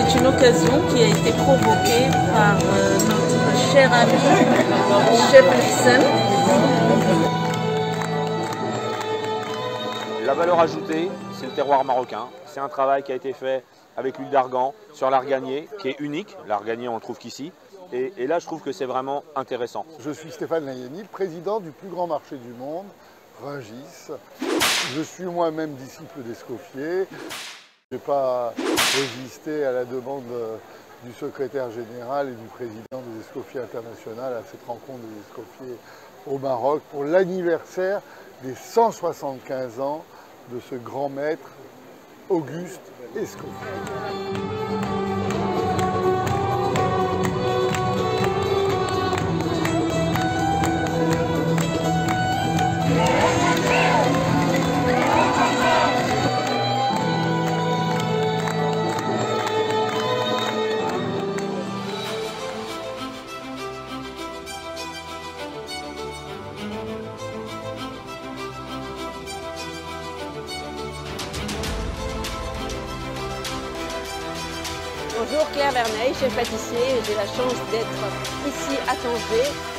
C'est une occasion qui a été provoquée par notre cher ami Chef Lipsen. La valeur ajoutée, c'est le terroir marocain. C'est un travail qui a été fait avec l'huile d'argan sur l'arganier, qui est unique. L'arganier, on le trouve qu'ici. Et là, je trouve que c'est vraiment intéressant. Je suis Stéphane Layani, président du plus grand marché du monde, Rungis. Je suis moi-même disciple d'Escoffier. Je n'ai pas résisté à la demande du secrétaire général et du président des Escoffiers internationaux à cette rencontre des Escoffiers au Maroc pour l'anniversaire des 175 ans de ce grand maître, Auguste Escoffier. Bonjour, Claire Verneil, chef pâtissier. J'ai la chance d'être ici à Tanger